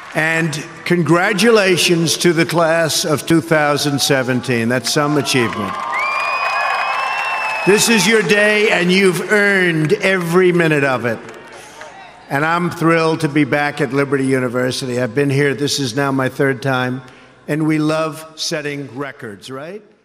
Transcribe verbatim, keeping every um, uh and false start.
And congratulations to the class of two thousand seventeen. That's some achievement. This is your day, and you've earned every minute of it. And I'm thrilled to be back at Liberty University. I've been here, this is now my third time, and we love setting records, right?